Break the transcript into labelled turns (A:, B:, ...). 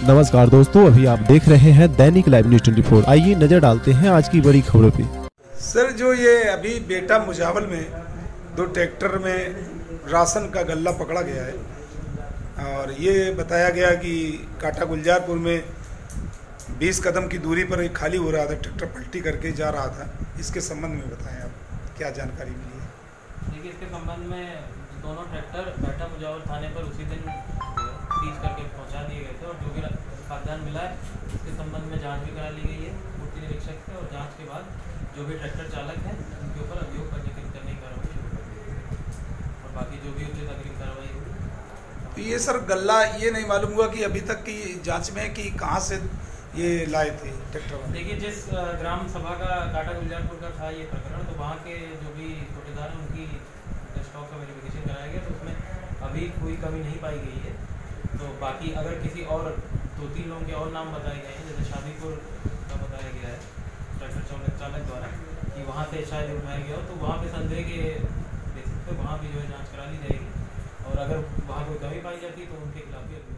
A: नमस्कार दोस्तों, अभी आप देख रहे हैं दैनिक लाइव न्यूज 24। आइए नजर डालते हैं आज की बड़ी खबरों पे।
B: सर, जो ये अभी बेटा मुजावल में 2 ट्रैक्टर में राशन का गल्ला पकड़ा गया है और ये बताया गया कि काटा गुलजारपुर में 20 कदम की दूरी पर एक खाली हो रहा था, ट्रैक्टर पलटी करके जा रहा था। इसके संबंध में बताएं आप, क्या जानकारी मिली है?
C: देखिए, इसके संबंध में दोनों ट्रैक्टर बेटा मुजावल थाने पर उसी दिन सीज करके पहुंचा दिए गए थे और जो भी खाद्यान्न मिला है इसके संबंध में जांच भी करा ली गई है पूर्ति निरीक्षक से, और जांच के बाद जो भी ट्रैक्टर चालक है उनके ऊपर अभियोग पंजीकृत करने की कार्रवाई शुरू कर दी गई और बाकी जो भी उचित अग्रिम कार्रवाई होगी।
B: तो ये सर गल्ला ये नहीं मालूम हुआ कि अभी तक की जाँच में कि कहाँ से ये लाए थे ट्रैक्टर?
C: देखिए, जिस ग्राम सभा का काटा गुलजारपुर का था ये प्रकरण, तो वहाँ के जो भी ठेकेदार हैं उनकी स्टॉक का वेरिफिकेशन कराया गया, तो उसमें अभी कोई कमी नहीं पाई गई है। तो बाकी अगर किसी और 2-3 लोगों के और नाम बताए गए हैं, जैसे शादीपुर का बताया गया है ट्रैक्टर चालक द्वारा कि वहाँ से शायद उठाया गया हो, तो वहाँ पे संदेह के बेसिस पे वहाँ भी जो है जाँच करा ली जाएगी और अगर वहाँ कोई कमी पाई जाती है तो उनके खिलाफ भी